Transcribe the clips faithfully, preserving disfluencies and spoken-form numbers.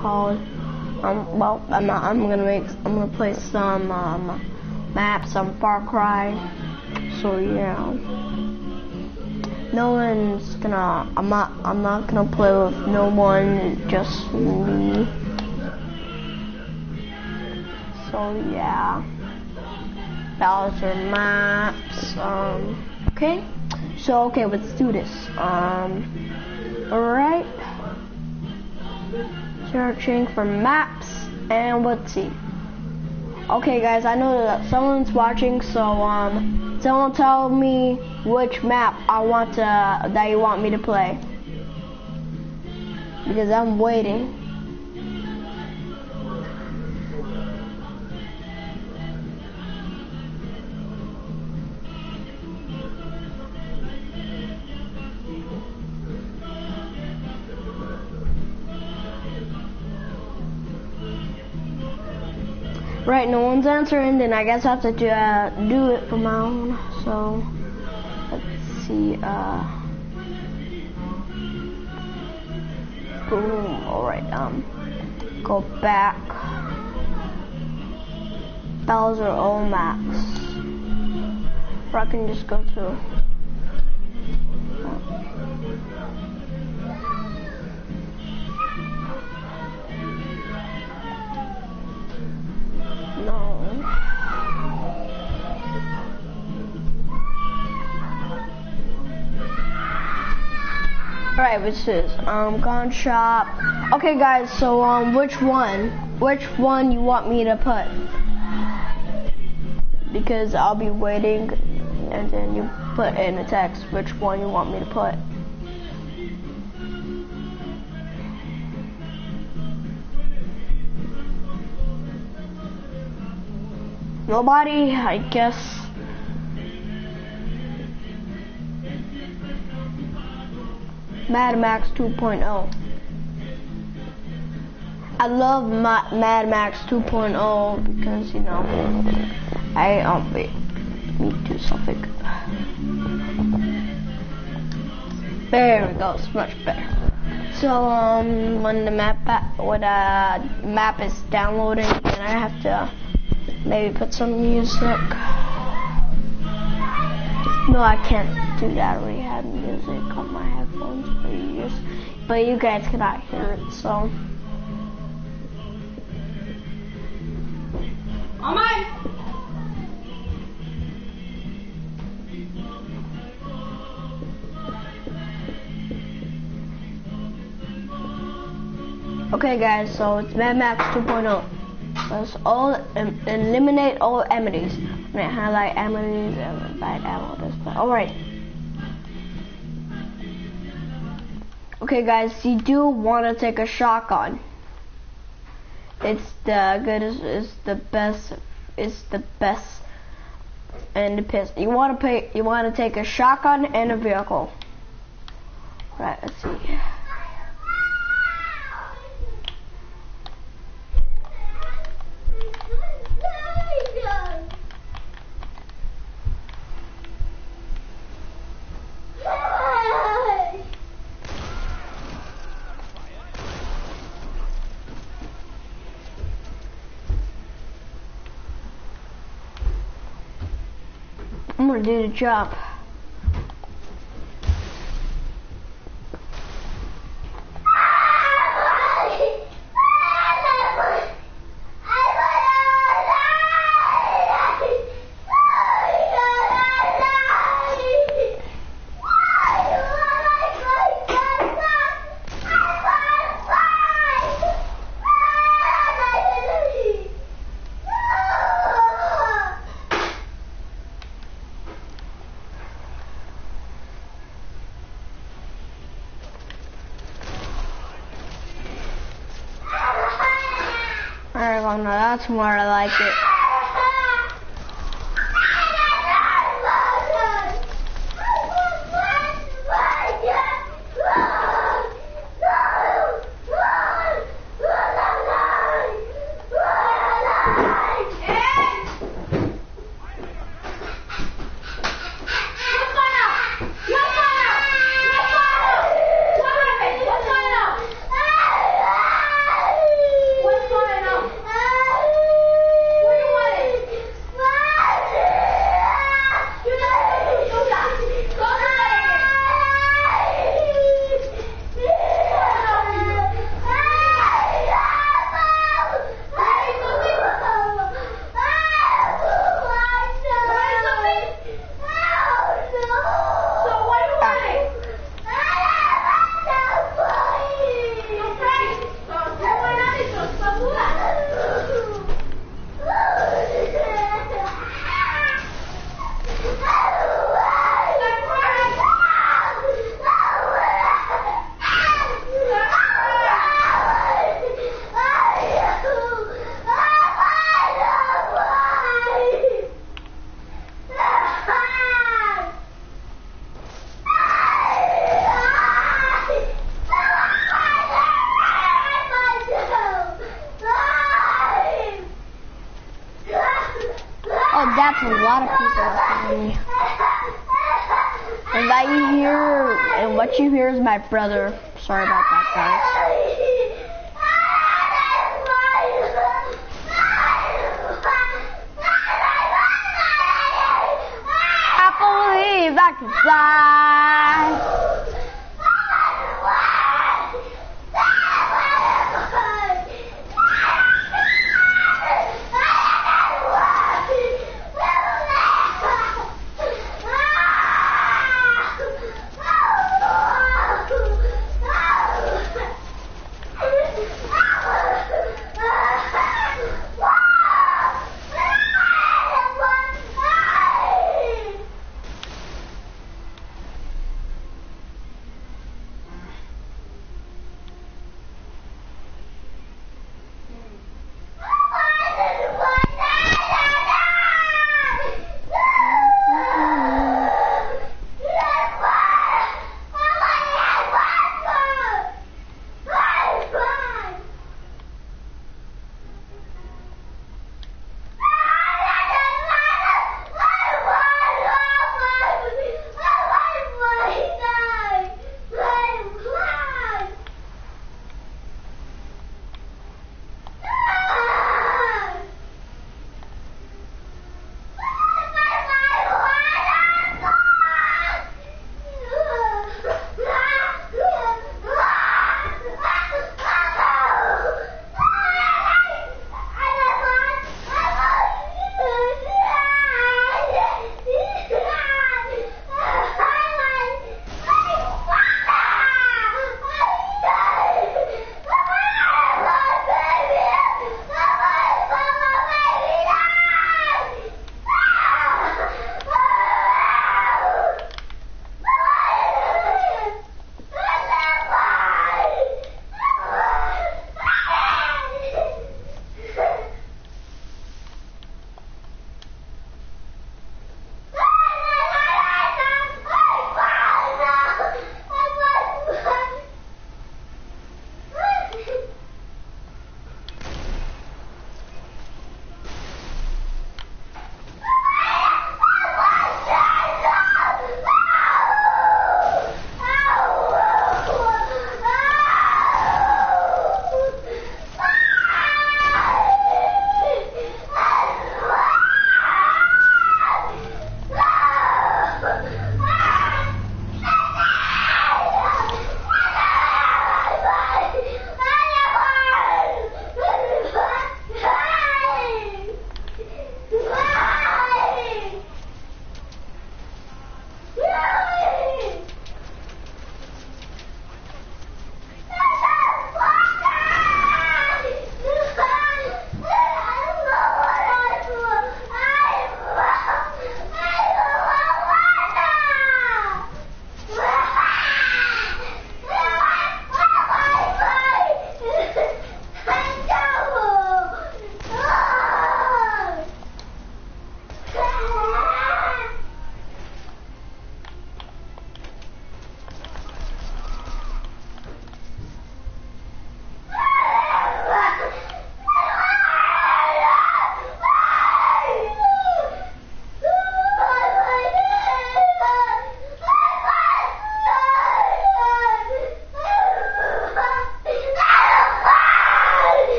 called. Um, well, I'm not, I'm gonna make, I'm gonna play some um, maps on Far Cry. So yeah, no one's gonna. I'm not. I'm not gonna play with no one, just me. So yeah, Bowser maps. Um. Okay. So okay, let's do this. Um. All right. Searching for maps, and let's see. Okay guys, I know that someone's watching, so um someone tell me which map I want to that you want me to play, because I'm waiting. Right, no one's answering, then I guess I have to do, uh, do it for my own. So, let's see, uh, boom, alright, um, go back, Bowser O Max, or I can just go to, no. Alright, which is um Gun Shop. Okay guys, so um which one? Which one you want me to put? Because I'll be waiting, and then you put in a text which one you want me to put. Nobody, I guess. Mad Max two point oh. I love Ma Mad Max two point oh because, you know, I, um, wait, need to do something. There we go, it's much better. So, um, when the map, when the map is downloading, then I have to maybe put some music. No, I can't do that. I already have music on my headphones for years, but you guys cannot hear it, so. On mine. Okay guys, so it's Mad Max two point oh. Let's all um, eliminate all enemies. I'm gonna highlight enemies and invite ammo this place. Alright. Okay guys, you do want to take a shotgun. It's the goodest, it's the best, it's the best, and the piss. You want to pay, you want to take a shotgun and a vehicle. Right, let's see. I'm gonna do the job. Alright, well, no, that's more, I like it. that's a lot of people listening to me. And that you hear, and what you hear is my brother. Sorry about that, guys. I believe I can fly.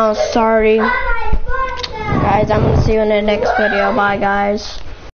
now. Sorry. Guys, I'm gonna see you in the next video. Bye, guys.